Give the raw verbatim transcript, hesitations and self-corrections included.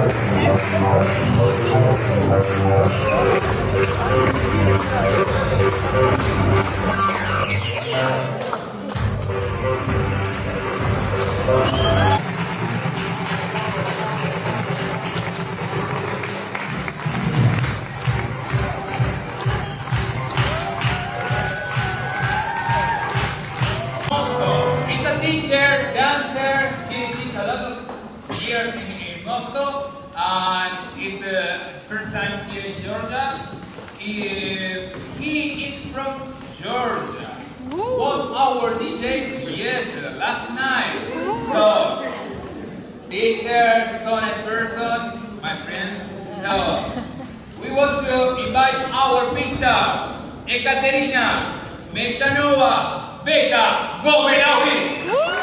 He's a teacher, dancer. He teaches a lot of years in, in Moscow, and it's the first time here in Georgia. He, he is from Georgia. Was our D J yesterday, last night. So, teacher, honest person, my friend. So, we want to invite our big star, Ekaterina Meshanova Beka Gomenawi.